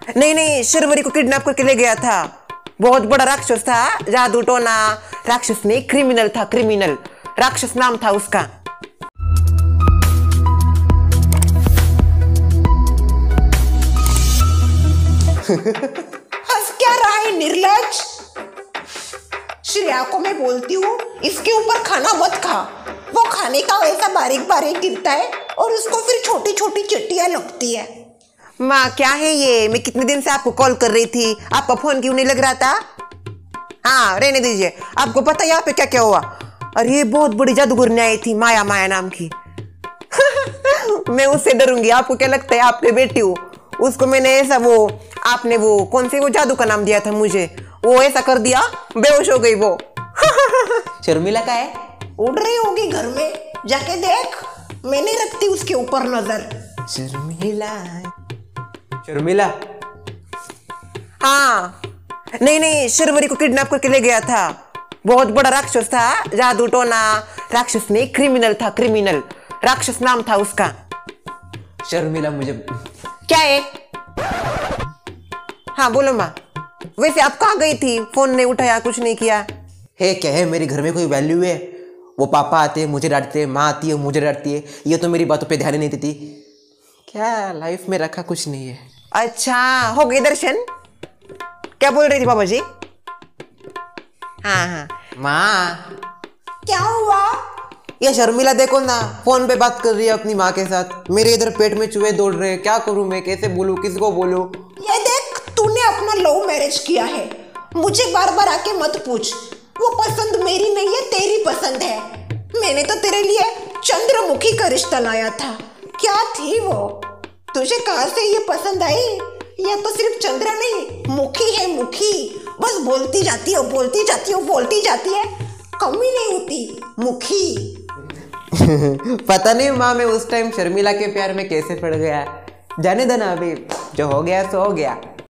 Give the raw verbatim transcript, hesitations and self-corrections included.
नहीं नहीं, शर्वरी को किडनैप करके ले गया था। बहुत बड़ा राक्षस था, जादू टोना। राक्षस नहीं, क्रिमिनल था, क्रिमिनल। राक्षस नाम था उसका। हंस क्या रहा है निर्लज? श्रेया को मैं बोलती हूँ इसके ऊपर खाना मत खा। वो खाने का वैसा बारीक बारीक गिरता है और उसको फिर छोटी छोटी चट्टियां लगती है। माँ क्या है ये? मैं कितने दिन से आपको कॉल कर रही थी, आपका फोन क्यों नहीं लग रहा था? हाँ रहने दीजिए। आपको पता है यहाँ पे क्या क्या हुआ? अरे ये बहुत बड़ी जादूगरनी आई थी, माया माया नाम की। मैं उससे डरूंगी? आपको क्या लगता है? आपके बेटी हूँ, उसको मैंने ऐसा वो आपने वो कौन से वो जादू का नाम दिया था मुझे, वो ऐसा कर दिया, बेहोश हो गई वो। शर्मिला का है? उड़ रही होगी घर में, जाके देख। मैंने रखती उसके ऊपर नजर। शर्मिला शर्मिला हाँ नहीं नहीं, शर्वरी को किडनैप करके ले गया था। बहुत बड़ा राक्षस था, जादू टोना। राक्षस नहीं, क्रिमिनल था, क्रिमिनल। राक्षस नाम था उसका। शर्मिला मुझे क्या है? हाँ बोलो माँ। वैसे आप कहाँ गई थी? फोन नहीं उठाया, कुछ नहीं किया। है क्या है, मेरे घर में कोई वैल्यू है? वो पापा आते हैं मुझे डांटते हैं, माँ आती है मुझे डांटती है, ये तो मेरी बातों पे ध्यान ही नहीं देती। क्या लाइफ में रखा कुछ नहीं है। अच्छा हो गए दर्शन? क्या बोल रही थी बाबा जी? हाँ हाँ माँ क्या हुआ? ये शर्मिला देखो ना, फोन पे बात कर रही है अपनी माँ के साथ। मेरे इधर पेट में चूहे दौड़ रहे हैं, क्या करूँ मैं? कैसे बोलूँ, किसको बोलूँ? ये देख, तूने अपना लव मैरिज किया है। मुझे बार बार आके मत पूछ। वो पसंद मेरी नहीं है, तेरी पसंद है। मैंने तो तेरे लिए चंद्रमुखी का रिश्ता लाया था। क्या थी वो? तुझे कहाँ से ये पसंद आई? ये तो सिर्फ चंद्र नहीं, मुखी है, मुखी। बस बोलती जाती है, बोलती जाती है, बोलती जाती है, कमी नहीं होती। मुखी। पता नहीं माँ, मैं उस टाइम शर्मिला के प्यार में कैसे पड़ गया। जाने देना, अभी जो हो गया सो हो गया।